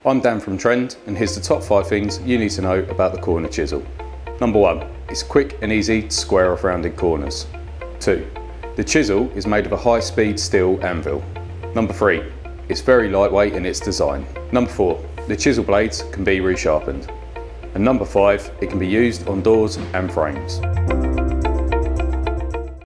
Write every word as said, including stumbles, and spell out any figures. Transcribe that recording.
I'm Dan from Trend, and here's the top five things you need to know about the corner chisel. Number one, it's quick and easy to square off rounded corners. Two, the chisel is made of a high-speed steel anvil. Number three, it's very lightweight in its design. Number four, the chisel blades can be resharpened. And number five, it can be used on doors and frames.